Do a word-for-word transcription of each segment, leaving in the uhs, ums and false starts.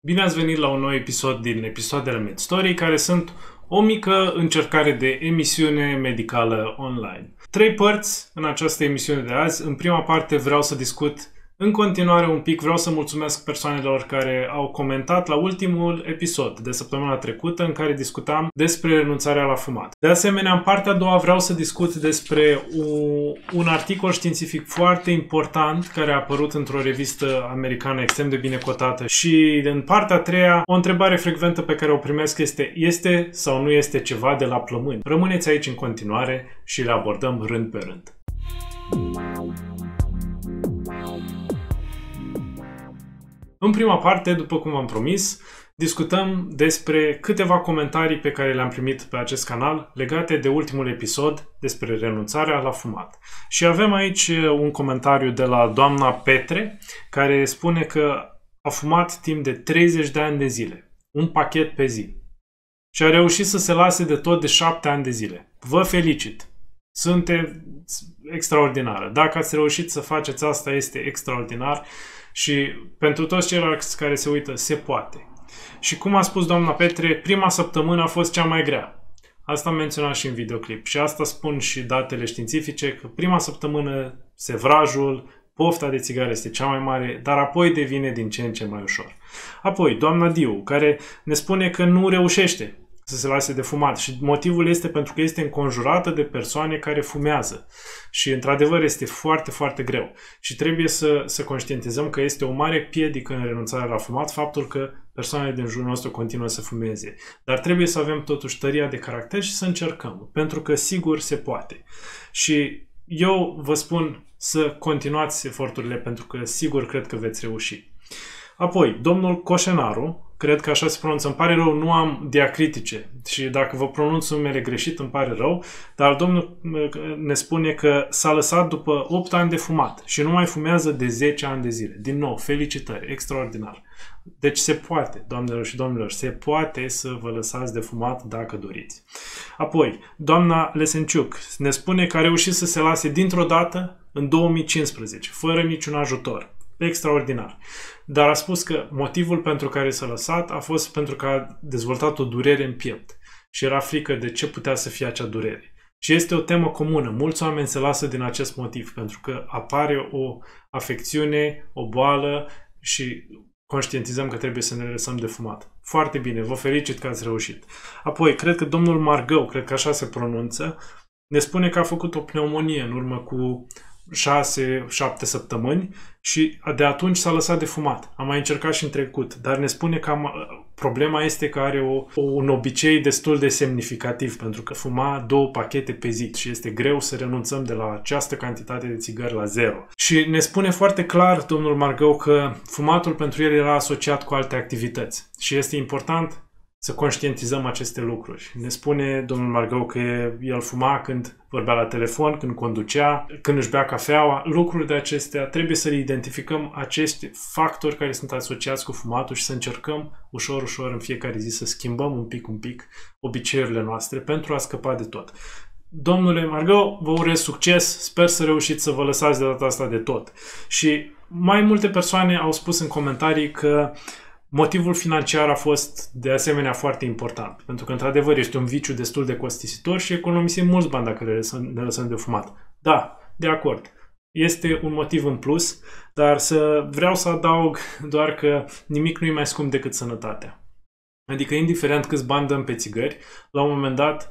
Bine ați venit la un nou episod din episoadele MedStory, care sunt o mică încercare de emisiune medicală online. Trei părți în această emisiune de azi. În prima parte vreau să discut în continuare un pic, vreau să mulțumesc persoanelor care au comentat la ultimul episod de săptămâna trecută în care discutam despre renunțarea la fumat. De asemenea, în partea a doua vreau să discut despre un articol științific foarte important care a apărut într-o revistă americană extrem de bine cotată și în partea a treia o întrebare frecventă pe care o primesc este: este sau nu este ceva de la plămâni? Rămâneți aici în continuare și le abordăm rând pe rând. În prima parte, după cum v-am promis, discutăm despre câteva comentarii pe care le-am primit pe acest canal legate de ultimul episod despre renunțarea la fumat. Și avem aici un comentariu de la doamna Petre, care spune că a fumat timp de treizeci de ani de zile, un pachet pe zi. Și a reușit să se lase de tot de șapte ani de zile. Vă felicit! Sunteți extraordinară! Dacă ați reușit să faceți asta, este extraordinar. Și pentru toți ceilalți care se uită, se poate. Și cum a spus doamna Petre, prima săptămână a fost cea mai grea. Asta am menționat și în videoclip. Și asta spun și datele științifice, că prima săptămână sevrajul, pofta de țigară este cea mai mare, dar apoi devine din ce în ce mai ușor. Apoi, doamna Diu, care ne spune că nu reușește să se lase de fumat și motivul este pentru că este înconjurată de persoane care fumează și într-adevăr este foarte, foarte greu și trebuie să, să conștientizăm că este o mare piedică în renunțarea la fumat faptul că persoanele din jurul nostru continuă să fumeze, dar trebuie să avem totuși tăria de caracter și să încercăm, pentru că sigur se poate și eu vă spun să continuați eforturile pentru că sigur cred că veți reuși. Apoi, domnul Coșenaru, cred că așa se pronunță, îmi pare rău, nu am diacritice și dacă vă pronunț numele greșit îmi pare rău, dar domnul ne spune că s-a lăsat după opt ani de fumat și nu mai fumează de zece ani de zile. Din nou, felicitări, extraordinar. Deci se poate, doamnelor și domnilor, se poate să vă lăsați de fumat dacă doriți. Apoi, doamna Lesenciuc ne spune că a reușit să se lase dintr-o dată în două mii cincisprezece, fără niciun ajutor. Extraordinar. Dar a spus că motivul pentru care s-a lăsat a fost pentru că a dezvoltat o durere în piept și era frică de ce putea să fie acea durere. Și este o temă comună. Mulți oameni se lasă din acest motiv, pentru că apare o afecțiune, o boală și conștientizăm că trebuie să ne lăsăm de fumat. Foarte bine, vă felicit că ați reușit. Apoi, cred că domnul Margău, cred că așa se pronunță, ne spune că a făcut o pneumonie în urmă cu șase șapte săptămâni și de atunci s-a lăsat de fumat. Am mai încercat și în trecut, dar ne spune că am, problema este că are o, un obicei destul de semnificativ, pentru că fuma două pachete pe zi și este greu să renunțăm de la această cantitate de țigări la zero. Și ne spune foarte clar domnul Margău că fumatul pentru el era asociat cu alte activități și este important să conștientizăm aceste lucruri. Ne spune domnul Margău că el fuma când vorbea la telefon, când conducea, când își bea cafeaua. Lucruri de acestea trebuie să le identificăm, acești factori care sunt asociați cu fumatul și să încercăm ușor, ușor în fiecare zi să schimbăm un pic, un pic obiceiurile noastre pentru a scăpa de tot. Domnule Margău, vă urez succes, sper să reușiți să vă lăsați de data asta de tot. Și mai multe persoane au spus în comentarii că motivul financiar a fost de asemenea foarte important, pentru că într-adevăr este un viciu destul de costisitor și economisim mulți bani dacă ne lăsăm de fumat. Da, de acord. Este un motiv în plus, dar să vreau să adaug doar că nimic nu e mai scump decât sănătatea. Adică indiferent câți bani dăm pe țigări, la un moment dat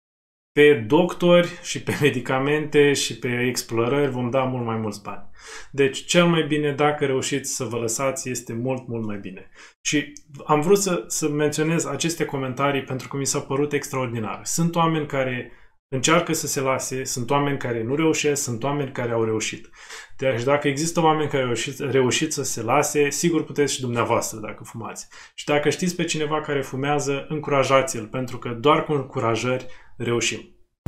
pe doctori și pe medicamente și pe explorări vom da mult mai mulți bani. Deci cel mai bine, dacă reușiți să vă lăsați, este mult, mult mai bine. Și am vrut să, să menționez aceste comentarii pentru că mi s-a părut extraordinar. Sunt oameni care încearcă să se lase, sunt oameni care nu reușesc, sunt oameni care au reușit. Deci dacă există oameni care au reușit, reușit să se lase, sigur puteți și dumneavoastră dacă fumați. Și dacă știți pe cineva care fumează, încurajați-l, pentru că doar cu încurajări reușim.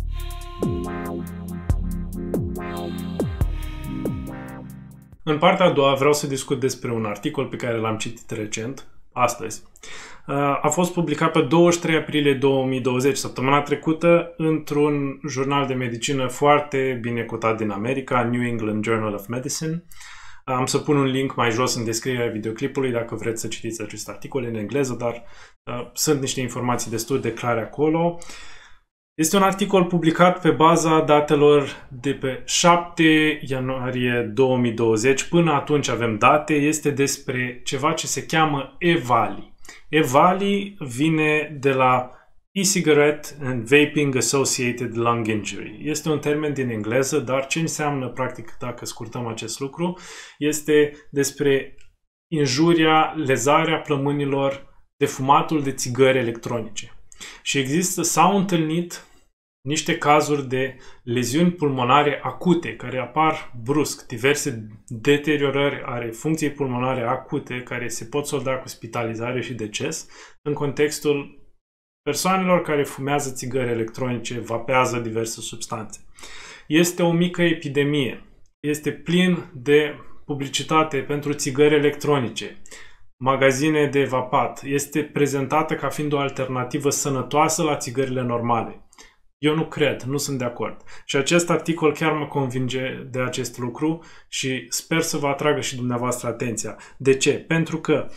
În partea a doua vreau să discut despre un articol pe care l-am citit recent, astăzi. A fost publicat pe douăzeci și trei aprilie două mii douăzeci, săptămâna trecută, într-un jurnal de medicină foarte bine cotat din America, New England Journal of Medicine. Am să pun un link mai jos în descrierea videoclipului dacă vreți să citiți acest articol în engleză, dar uh, sunt niște informații destul de clare acolo. Este un articol publicat pe baza datelor de pe șapte ianuarie două mii douăzeci. Până atunci avem date. Este despre ceva ce se cheamă E-Valley. E-Valley vine de la E-Cigarette and Vaping Associated Lung Injury. Este un termen din engleză, dar ce înseamnă, practic, dacă scurtăm acest lucru, este despre injuria, lezarea plămânilor de fumatul de țigări electronice. Și există, s-au întâlnit niște cazuri de leziuni pulmonare acute care apar brusc, diverse deteriorări ale funcției pulmonare acute care se pot solda cu spitalizare și deces în contextul persoanelor care fumează țigări electronice, vapează diverse substanțe. Este o mică epidemie. Este plin de publicitate pentru țigări electronice, magazine de vapat. Este prezentată ca fiind o alternativă sănătoasă la țigările normale. Eu nu cred, nu sunt de acord. Și acest articol chiar mă convinge de acest lucru și sper să vă atragă și dumneavoastră atenția. De ce? Pentru că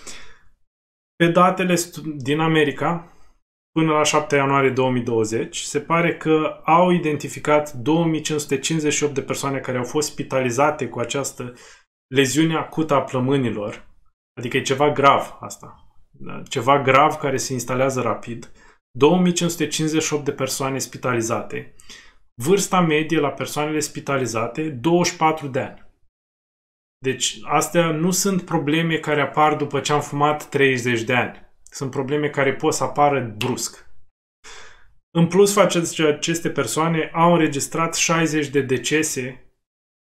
pe datele din America, până la șapte ianuarie două mii douăzeci, se pare că au identificat două mii cinci sute cincizeci și opt de persoane care au fost spitalizate cu această leziune acută a plămânilor, adică e ceva grav asta, ceva grav care se instalează rapid, două mii cinci sute cincizeci și opt de persoane spitalizate, vârsta medie la persoanele spitalizate, douăzeci și patru de ani. Deci astea nu sunt probleme care apar după ce am fumat treizeci de ani. Sunt probleme care pot să apară brusc. În plus, față de aceste persoane au înregistrat șaizeci de decese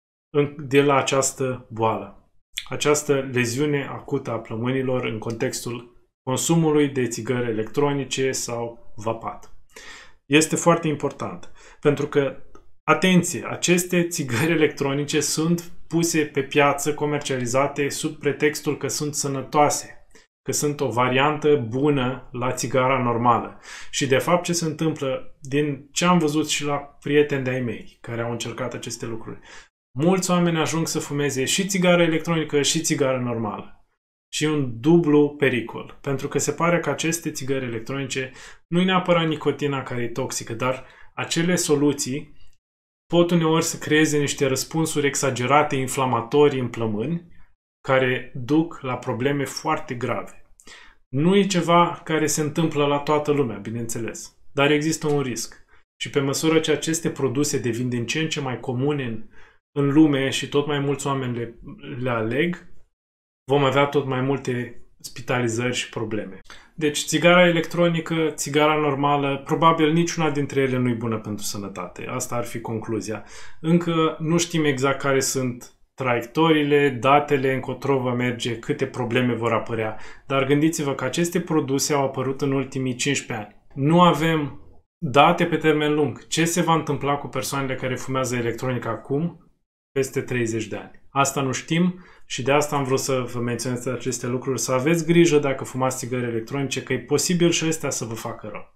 de la această boală. Această leziune acută a plămânilor în contextul consumului de țigări electronice sau vapat. Este foarte important, pentru că, atenție, aceste țigări electronice sunt puse pe piață, comercializate sub pretextul că sunt sănătoase, că sunt o variantă bună la țigara normală. Și de fapt ce se întâmplă, din ce am văzut și la prieteni de-ai mei care au încercat aceste lucruri, mulți oameni ajung să fumeze și țigară electronică și țigară normală. Și un dublu pericol. Pentru că se pare că aceste țigări electronice nu-i neapărat nicotina care e toxică, dar acele soluții pot uneori să creeze niște răspunsuri exagerate, inflamatorii în plămâni, care duc la probleme foarte grave. Nu e ceva care se întâmplă la toată lumea, bineînțeles, dar există un risc. Și pe măsură ce aceste produse devin din ce în ce mai comune în, în lume și tot mai mulți oameni le, le aleg, vom avea tot mai multe spitalizări și probleme. Deci, țigara electronică, țigara normală, probabil niciuna dintre ele nu e bună pentru sănătate. Asta ar fi concluzia. Încă nu știm exact care sunt traiectoriile, datele, încotro va merge, câte probleme vor apărea. Dar gândiți-vă că aceste produse au apărut în ultimii cincisprezece ani. Nu avem date pe termen lung. Ce se va întâmpla cu persoanele care fumează electronică acum, peste treizeci de ani? Asta nu știm și de asta am vrut să vă menționez aceste lucruri, să aveți grijă dacă fumați țigări electronice, că e posibil și astea să vă facă rău.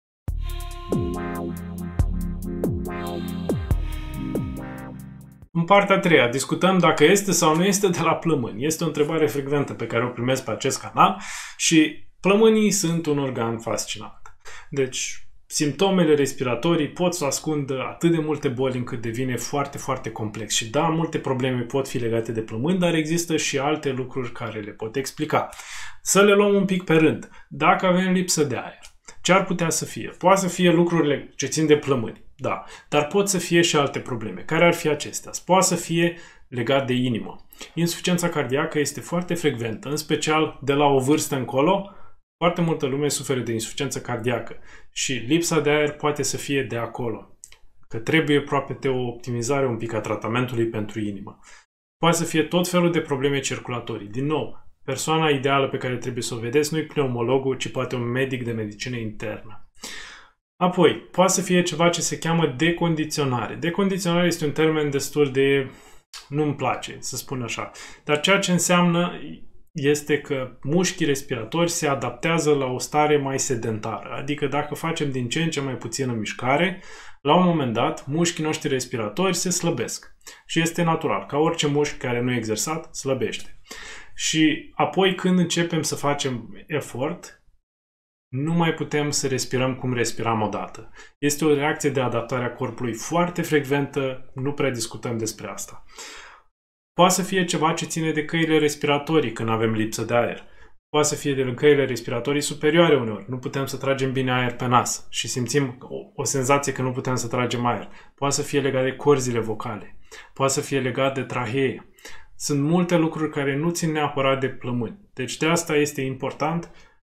În partea a treia, discutăm dacă este sau nu este de la plămâni. Este o întrebare frecventă pe care o primesc pe acest canal și plămânii sunt un organ fascinant. Deci, simptomele respiratorii pot să ascundă atât de multe boli încât devine foarte, foarte complex. Și da, multe probleme pot fi legate de plămâni, dar există și alte lucruri care le pot explica. Să le luăm un pic pe rând. Dacă avem lipsă de aer, ce ar putea să fie? Poate să fie lucrurile ce țin de plămâni, da, dar pot să fie și alte probleme. Care ar fi acestea? Poate să fie legat de inimă. Insuficiența cardiacă este foarte frecventă, în special de la o vârstă încolo. Foarte multă lume suferă de insuficiență cardiacă și lipsa de aer poate să fie de acolo, că trebuie aproape o optimizare un pic a tratamentului pentru inimă. Poate să fie tot felul de probleme circulatorii. Din nou, persoana ideală pe care trebuie să o vedeți nu e pneumologul, ci poate un medic de medicină internă. Apoi, poate să fie ceva ce se cheamă decondiționare. Decondiționare este un termen destul de... nu-mi place, să spun așa. Dar ceea ce înseamnă este că mușchii respiratori se adaptează la o stare mai sedentară. Adică dacă facem din ce în ce mai puțină mișcare, la un moment dat, mușchii noștri respiratori se slăbesc. Și este natural. Ca orice mușchi care nu e exersat, slăbește. Și apoi când începem să facem efort, nu mai putem să respirăm cum respiram odată. Este o reacție de adaptare a corpului foarte frecventă, nu prea discutăm despre asta. Poate să fie ceva ce ține de căile respiratorii când avem lipsă de aer. Poate să fie de căile respiratorii superioare uneori. Nu putem să tragem bine aer pe nas și simțim o, o senzație că nu putem să tragem aer. Poate să fie legat de corzile vocale. Poate să fie legat de trahee. Sunt multe lucruri care nu țin neapărat de plămâni. Deci de asta este important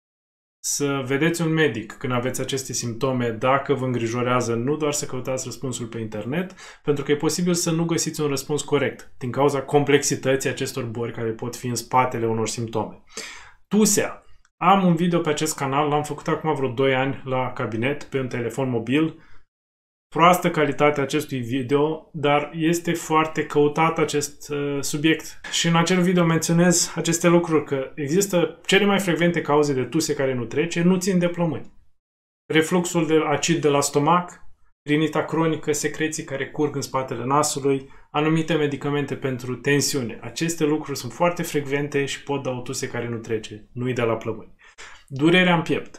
să vedeți un medic când aveți aceste simptome, dacă vă îngrijorează, nu doar să căutați răspunsul pe internet, pentru că e posibil să nu găsiți un răspuns corect, din cauza complexității acestor boli care pot fi în spatele unor simptome. Tusea. Am un video pe acest canal, l-am făcut acum vreo doi ani la cabinet, pe un telefon mobil. Proastă calitatea acestui video, dar este foarte căutat acest uh, subiect. Și în acel video menționez aceste lucruri, că există cele mai frecvente cauze de tuse care nu trece, nu țin de plămâni. Refluxul de acid de la stomac, rinita cronică, secreții care curg în spatele nasului, anumite medicamente pentru tensiune. Aceste lucruri sunt foarte frecvente și pot da o tuse care nu trece, nu-i de la plămâni. Durerea în piept.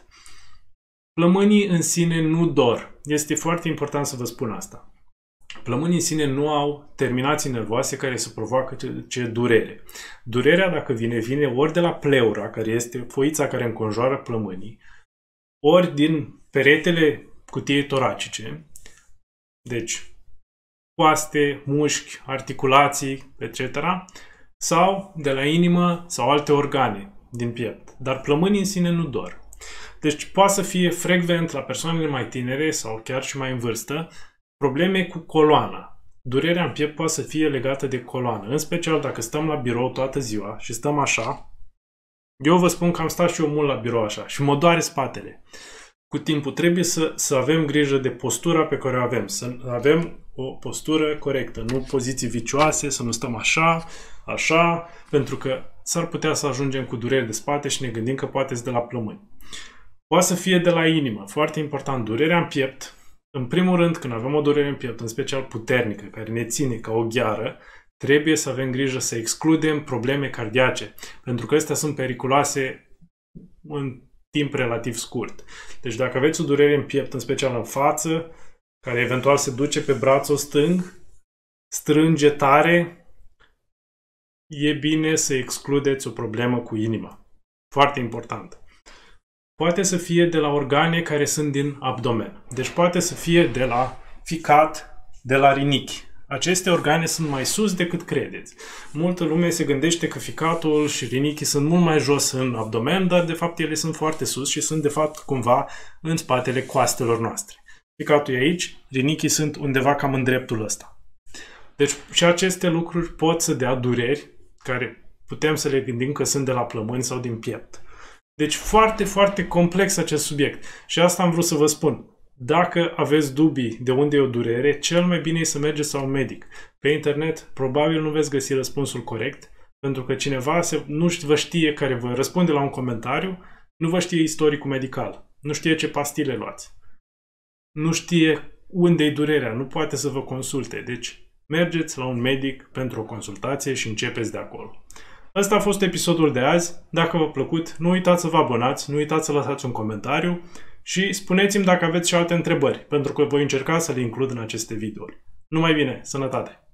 Plămânii în sine nu dor. Este foarte important să vă spun asta. Plămânii în sine nu au terminații nervoase care să provoacă ce, ce durere. Durerea, dacă vine, vine ori de la pleura, care este foița care înconjoară plămânii, ori din peretele cutiei toracice, deci coaste, mușchi, articulații, et cetera, sau de la inimă sau alte organe din piept. Dar plămânii în sine nu dor. Deci poate să fie frecvent la persoanele mai tinere sau chiar și mai în vârstă probleme cu coloana. Durerea în piept poate să fie legată de coloană, în special dacă stăm la birou toată ziua și stăm așa. Eu vă spun că am stat și eu mult la birou așa și mă doare spatele. Cu timpul trebuie să, să avem grijă de postura pe care o avem, să avem o postură corectă, nu poziții vicioase, să nu stăm așa, așa, pentru că s-ar putea să ajungem cu dureri de spate și ne gândim că poate să de la plămâni. Poate să fie de la inimă. Foarte important, durerea în piept. În primul rând, când avem o durere în piept, în special puternică, care ne ține ca o gheară, trebuie să avem grijă să excludem probleme cardiace, pentru că astea sunt periculoase în timp relativ scurt. Deci dacă aveți o durere în piept, în special în față, care eventual se duce pe brațul stâng, strânge tare, e bine să excludeți o problemă cu inima. Foarte important. Poate să fie de la organe care sunt din abdomen. Deci poate să fie de la ficat, de la rinichi. Aceste organe sunt mai sus decât credeți. Multă lume se gândește că ficatul și rinichii sunt mult mai jos în abdomen, dar de fapt ele sunt foarte sus și sunt de fapt cumva în spatele coastelor noastre. Ficatul e aici, rinichii sunt undeva cam în dreptul ăsta. Deci și aceste lucruri pot să dea dureri care putem să le gândim că sunt de la plămâni sau din piept. Deci foarte, foarte complex acest subiect. Și asta am vrut să vă spun. Dacă aveți dubii de unde e o durere, cel mai bine e să mergeți la un medic. Pe internet probabil nu veți găsi răspunsul corect, pentru că cineva se, nu vă știe, care vă răspunde la un comentariu, nu vă știe istoricul medical, nu știe ce pastile luați, nu știe unde e durerea, nu poate să vă consulte. Deci mergeți la un medic pentru o consultație și începeți de acolo. Ăsta a fost episodul de azi. Dacă v-a plăcut, nu uitați să vă abonați, nu uitați să lăsați un comentariu și spuneți-mi dacă aveți și alte întrebări, pentru că voi încerca să le includ în aceste videouri. Numai bine, sănătate!